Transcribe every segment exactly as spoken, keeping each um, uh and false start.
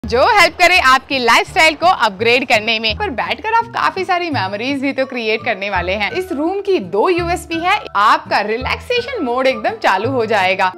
जो हेल्प करे आपकी लाइफस्टाइल को अपग्रेड करने में। पर बैठकर आप काफी सारी मेमोरीज भी तो क्रिएट करने वाले हैं। इस रूम की दो यूएसपी है, आपका रिलैक्सेशन मोड एकदम चालू हो जाएगा।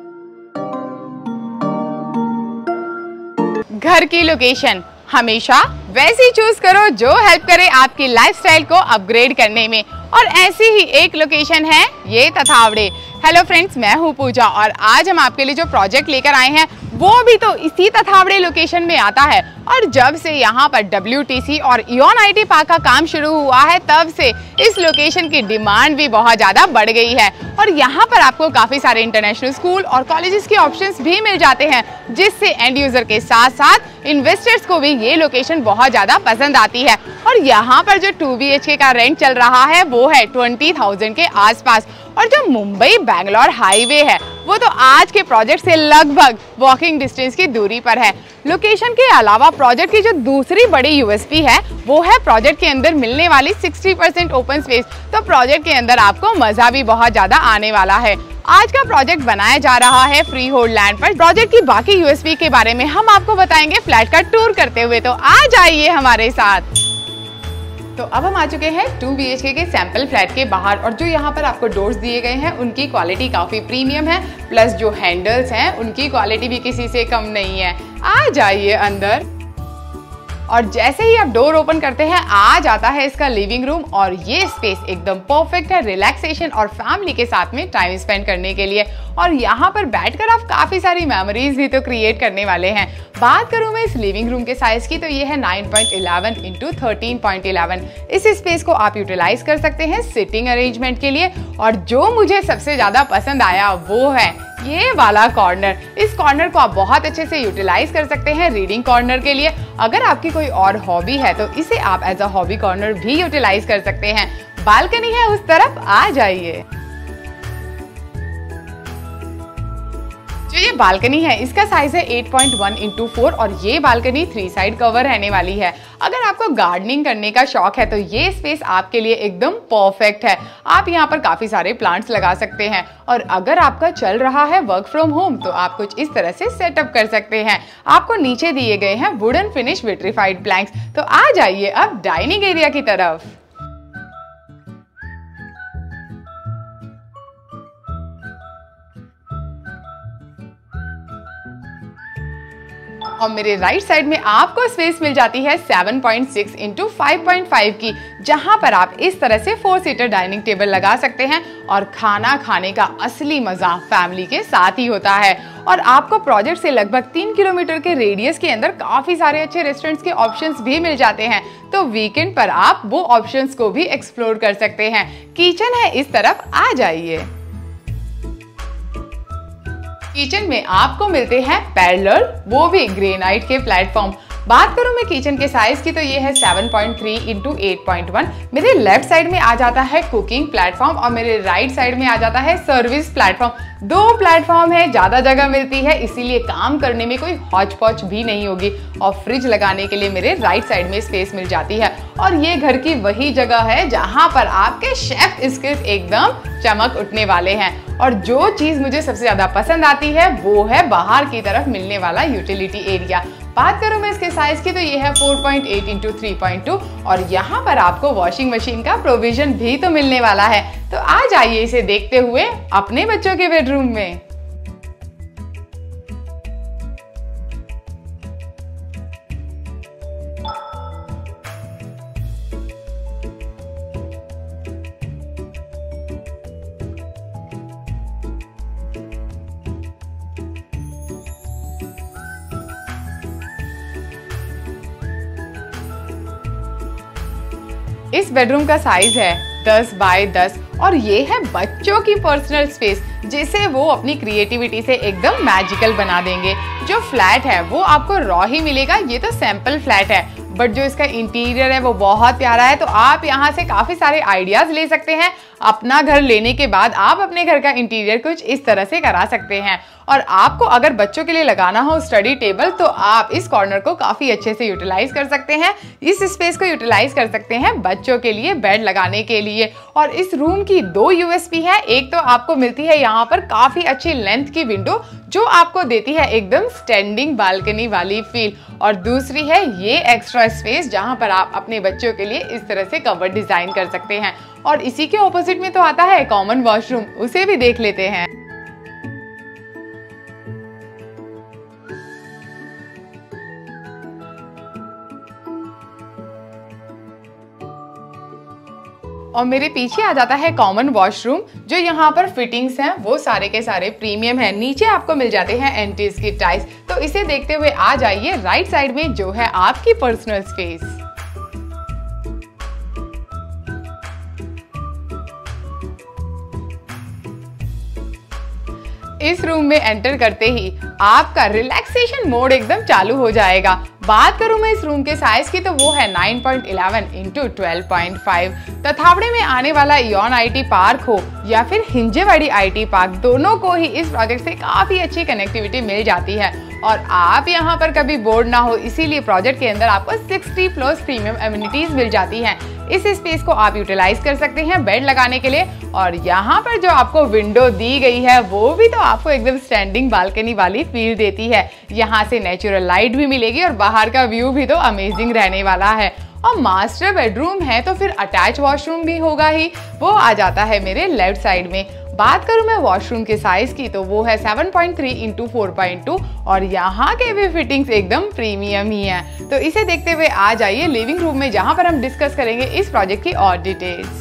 घर की लोकेशन हमेशा वैसी चूज करो जो हेल्प करे आपकी लाइफस्टाइल को अपग्रेड करने में, और ऐसी ही एक लोकेशन है ये तथावड़े। हेलो फ्रेंड्स, मैं हूँ पूजा और आज हम आपके लिए जो प्रोजेक्ट लेकर आए हैं वो भी तो इसी तथावड़े लोकेशन में आता है। और जब से यहाँ पर डब्ल्यू टी सी और इओन आई टी पार्क का काम शुरू हुआ है तब से इस लोकेशन की डिमांड भी बहुत ज़्यादा बढ़ गई है। और यहाँ पर आपको काफ़ी सारे इंटरनेशनल स्कूल और कॉलेजेस के ऑप्शंस भी मिल जाते हैं, जिससे एंड यूज़र के साथ साथ इन्वेस्टर्स को भी ये लोकेशन बहुत ज़्यादा पसंद आती है। और यहाँ पर जो टू बी एच के का रेंट चल रहा है वो है ट्वेंटी थाउजेंड के आसपास। और जो मुंबई बैंगलोर हाईवे है वो तो आज के प्रोजेक्ट से लगभग वॉकिंग डिस्टेंस की दूरी पर है। लोकेशन के अलावा प्रोजेक्ट की जो दूसरी बड़ी यूएसपी है वो है प्रोजेक्ट के अंदर मिलने वाली साठ परसेंट ओपन स्पेस। तो प्रोजेक्ट के अंदर आपको मजा भी बहुत ज्यादा आने वाला है। आज का प्रोजेक्ट बनाया जा रहा है फ्री होल्ड लैंड पर। प्रोजेक्ट की बाकी यूएसपी के बारे में हम आपको बताएंगे फ्लैट का टूर करते हुए, तो आ जाइए हमारे साथ। तो अब हम आ चुके हैं टू बी एच के के सैंपल फ्लैट के बाहर, और जो यहाँ पर आपको डोर्स दिए गए हैं उनकी क्वालिटी काफ़ी प्रीमियम है, प्लस जो हैंडल्स हैं उनकी क्वालिटी भी किसी से कम नहीं है। आ जाइए अंदर, और जैसे ही आप डोर ओपन करते हैं आ जाता है इसका लिविंग रूम। और ये स्पेस एकदम परफेक्ट है रिलैक्सेशन और फैमिली के साथ में टाइम स्पेंड करने के लिए। और यहाँ पर बैठकर आप काफ़ी सारी मेमोरीज भी तो क्रिएट करने वाले हैं। बात करूँ मैं इस लिविंग रूम के साइज की तो ये है nine point eleven into thirteen point eleven. इस स्पेस को आप यूटिलाइज कर सकते हैं सिटिंग अरेंजमेंट के लिए। और जो मुझे सबसे ज़्यादा पसंद आया वो है ये वाला कॉर्नर। इस कॉर्नर को आप बहुत अच्छे से यूटिलाइज कर सकते हैं रीडिंग कॉर्नर के लिए। अगर आपकी कोई और हॉबी है तो इसे आप एज अ हॉबी कॉर्नर भी यूटिलाइज कर सकते हैं। बालकनी है उस तरफ, आ जाइए। जो ये बालकनी है इसका साइज है eight point one into four, और ये बालकनी थ्री साइड कवर रहने वाली है। अगर आपको गार्डनिंग करने का शौक है तो ये स्पेस आपके लिए एकदम परफेक्ट है। आप यहाँ पर काफी सारे प्लांट्स लगा सकते हैं। और अगर आपका चल रहा है वर्क फ्रॉम होम तो आप कुछ इस तरह से सेटअप कर सकते हैं। आपको नीचे दिए गए हैं वुडन फिनिश विट्रीफाइड प्लैंक्स। तो आ जाइए अब डाइनिंग एरिया की तरफ। और मेरे राइट साइड में आपको स्पेस मिल जाती है seven point six into five point five की, जहां पर आप इस तरह से फोर सीटर डाइनिंग टेबल लगा सकते हैं। और खाना खाने का असली मजा फैमिली के साथ ही होता है। और आपको प्रोजेक्ट से लगभग तीन किलोमीटर के रेडियस के अंदर काफी सारे अच्छे रेस्टोरेंट्स के ऑप्शंस भी मिल जाते हैं। तो वीकेंड पर आप वो ऑप्शंस को भी एक्सप्लोर कर सकते हैं। किचन है इस तरफ, आ जाइए। किचन में आपको मिलते हैं पैरेलल, वो भी ग्रेनाइट के प्लेटफॉर्म। बात करूं मैं किचन के साइज की तो ये है seven point three into eight point one. मेरे लेफ्ट साइड में आ जाता है कुकिंग प्लेटफॉर्म और मेरे राइट साइड में आ जाता है सर्विस प्लेटफॉर्म। दो प्लेटफॉर्म है, ज्यादा जगह मिलती है, इसीलिए काम करने में कोई हौच पौच भी नहीं होगी। और फ्रिज लगाने के लिए मेरे राइट साइड में स्पेस मिल जाती है। और ये घर की वही जगह है जहां पर आपके शेफ स्किल्स एकदम चमक उठने वाले हैं। और जो चीज मुझे सबसे ज्यादा पसंद आती है वो है बाहर की तरफ मिलने वाला यूटिलिटी एरिया। बात करूं मैं इसके साइज की तो ये है four point eight into three point two, और यहाँ पर आपको वॉशिंग मशीन का प्रोविजन भी तो मिलने वाला है। तो आ जाइए इसे देखते हुए अपने बच्चों के बेडरूम में। इस बेडरूम का साइज है दस बाय दस, और ये है बच्चों की पर्सनल स्पेस जिसे वो अपनी क्रिएटिविटी से एकदम मैजिकल बना देंगे। जो फ्लैट है वो आपको रॉ ही मिलेगा, ये तो सैंपल फ्लैट है, बट जो इसका इंटीरियर है वो बहुत प्यारा है। तो आप यहाँ से काफी सारे आइडियाज ले सकते हैं। अपना घर लेने के बाद आप अपने घर का इंटीरियर कुछ इस तरह से करा सकते हैं। और आपको अगर बच्चों के लिए लगाना हो स्टडी टेबल तो आप इस कॉर्नर को काफी अच्छे से यूटिलाइज कर सकते हैं। इस स्पेस को यूटिलाइज कर सकते हैं बच्चों के लिए बेड लगाने के लिए। और इस रूम की दो यूएसपी है। एक तो आपको मिलती है यहाँ पर काफी अच्छी लेंथ की विंडो जो आपको देती है एकदम स्टैंडिंग बालकनी वाली फील। और दूसरी है ये एक्स्ट्रा स्पेस, जहां पर आप अपने बच्चों के लिए इस तरह से कबर्ड डिजाइन कर सकते हैं। और इसी के ऑपोजिट में तो आता है कॉमन वॉशरूम, उसे भी देख लेते हैं। और मेरे पीछे आ जाता है कॉमन वॉशरूम। जो यहाँ पर फिटिंग्स हैं वो सारे के सारे प्रीमियम हैं। नीचे आपको मिल जाते हैं एंटीज की टाइल्स। तो इसे देखते हुए आ जाइए राइट साइड में, जो है आपकी पर्सनल स्पेस। इस रूम में एंटर करते ही आपका रिलैक्सेशन मोड एकदम चालू हो जाएगा। बात करूं मैं इस रूम के साइज की, तो वो है nine point eleven into twelve point five. Tathawade में आने वाला इयॉन आईटी पार्क हो या फिर हिंजेवाड़ी आईटी पार्क, दोनों को ही इस प्रोजेक्ट से काफी अच्छी कनेक्टिविटी मिल जाती है और आप यहाँ पर कभी बोर्ड ना हो, इसीलिए प्रोजेक्ट के अंदर आपको सिक्सटी प्लस प्रीमियम एमिनिटीज मिल जाती हैं। इस स्पेस को आप यूटिलाइज कर सकते हैं बेड लगाने के लिए। और यहाँ पर जो आपको विंडो दी गई है वो भी तो आपको एकदम स्टैंडिंग बालकनी वाली फील देती है। यहाँ से नेचुरल लाइट भी मिलेगी और बाहर का व्यू भी तो अमेजिंग रहने वाला है। और मास्टर बेडरूम है तो फिर अटैच वॉशरूम भी होगा ही, वो आ जाता है मेरे लेफ्ट साइड में। बात करूं मैं वॉशरूम के साइज की, तो वो है seven point three into four point two और यहाँ के भी फिटिंग्स एकदम प्रीमियम ही हैं। तो इसे देखते हुए आ जाइए लिविंग रूम में, जहां पर हम डिस्कस करेंगे इस प्रोजेक्ट की और डिटेल्स।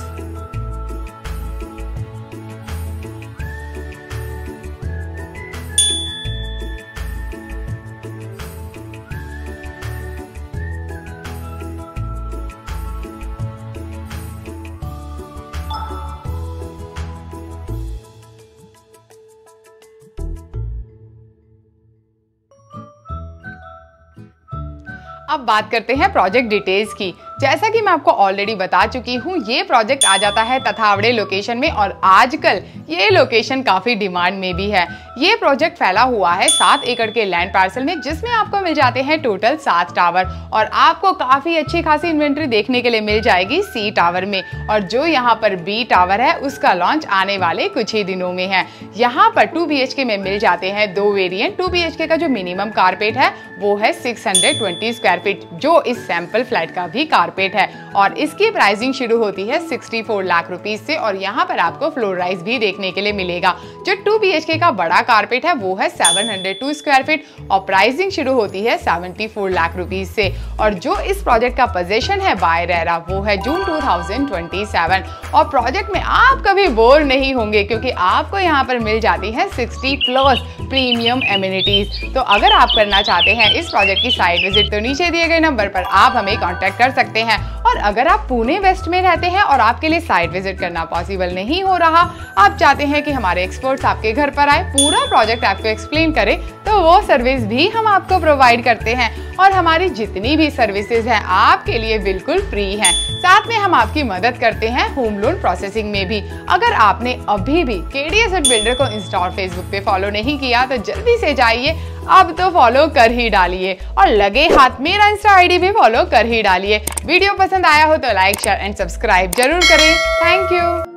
अब बात करते हैं प्रोजेक्ट डिटेल्स की। जैसा कि मैं आपको ऑलरेडी बता चुकी हूँ, ये प्रोजेक्ट आ जाता है तथावड़े लोकेशन में और आजकल ये लोकेशन काफी डिमांड में भी है। ये प्रोजेक्ट फैला हुआ है सात एकड़ के लैंड पार्सल में, जिसमें आपको मिल जाते हैं टोटल सात टावर और आपको काफी अच्छी खासी इन्वेंट्री देखने के लिए मिल जाएगी सी टावर में। और जो यहाँ पर बी टावर है उसका लॉन्च आने वाले कुछ ही दिनों में है। यहाँ पर टू बी एच के में मिल जाते हैं दो वेरिएंट। टू बी एच के का जो मिनिमम कारपेट है वो है six hundred twenty square feet, जो इस सैंपल फ्लैट का भी कारपेट है और इसकी प्राइसिंग शुरू होती है सिक्सटी फोर लाख रुपीस से। और यहाँ पर आपको फ्लोर राइज भी देखने के लिए मिलेगा। जो टू बी एच के का बड़ा कारपेट है वो है seven hundred two square feet और प्राइसिंग शुरू होती है सेवेंटी फोर लाख रुपीस से। और जो इस प्रोजेक्ट का पोजीशन है बाय रेरा, वो है June two thousand twenty seven. और प्रोजेक्ट में आप कभी बोर नहीं होंगे, क्योंकि आपको यहाँ पर मिल जाती है सिक्सटी प्लस प्रीमियम एमिनिटीज। तो अगर आप करना चाहते हैं इस प्रोजेक्ट की साइट विजिट, तो नीचे दिए गए नंबर पर आप हमें कांटेक्ट कर सकते हैं। और अगर आप पुणे वेस्ट में रहते हैं और आपके लिए साइट विजिट करना पॉसिबल नहीं हो रहा, आप चाहते हैं कि हमारे एक्सपर्ट्स आपके घर पर आए, पूरा प्रोजेक्ट आपको एक्सप्लेन करें, तो वो सर्विस भी हम आपको प्रोवाइड करते हैं। और हमारी जितनी भी सर्विसेज हैं आपके लिए बिल्कुल फ्री हैं। साथ में हम आपकी मदद करते हैं होम लोन प्रोसेसिंग में भी। अगर आपने अभी भी केडी एसेट बिल्डर को इंस्टा और फेसबुक पे फॉलो नहीं किया, तो जल्दी से जाइए, अब तो फॉलो कर ही डालिए और लगे हाथ मेरा इंस्टा आईडी भी फॉलो कर ही डालिए। वीडियो पसंद आया हो तो लाइक शेयर एंड सब्सक्राइब जरूर करें। Thank you.